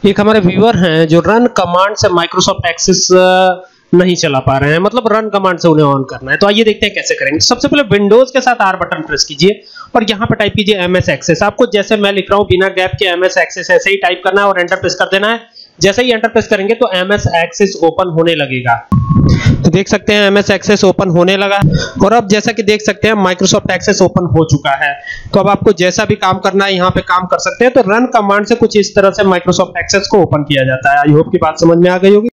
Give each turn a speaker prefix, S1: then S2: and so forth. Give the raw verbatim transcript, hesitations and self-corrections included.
S1: एक हमारे व्यूअर हैं जो रन कमांड से माइक्रोसॉफ्ट एक्सेस नहीं चला पा रहे हैं, मतलब रन कमांड से उन्हें ऑन करना है। तो आइए देखते हैं कैसे करेंगे। सबसे पहले विंडोज के साथ आर बटन प्रेस कीजिए और यहां पे टाइप कीजिए एमएस एक्सेस। आपको जैसे मैं लिख रहा हूं बिना गैप के एमएस एक्सेस ऐसे ही टाइप करना है और एंटर प्रेस कर देना है। जैसे ही एंटर प्रेस करेंगे तो एमएस एक्सेस ओपन होने लगेगा। तो देख सकते हैं एमएस एक्सेस ओपन होने लगा और अब जैसा कि देख सकते हैं माइक्रोसॉफ्ट एक्सेस ओपन हो चुका है। तो अब आपको जैसा भी काम करना है यहाँ पे काम कर सकते हैं। तो रन कमांड से कुछ इस तरह से माइक्रोसॉफ्ट एक्सेस को ओपन किया जाता है। आई होप की बात समझ में आ गई होगी।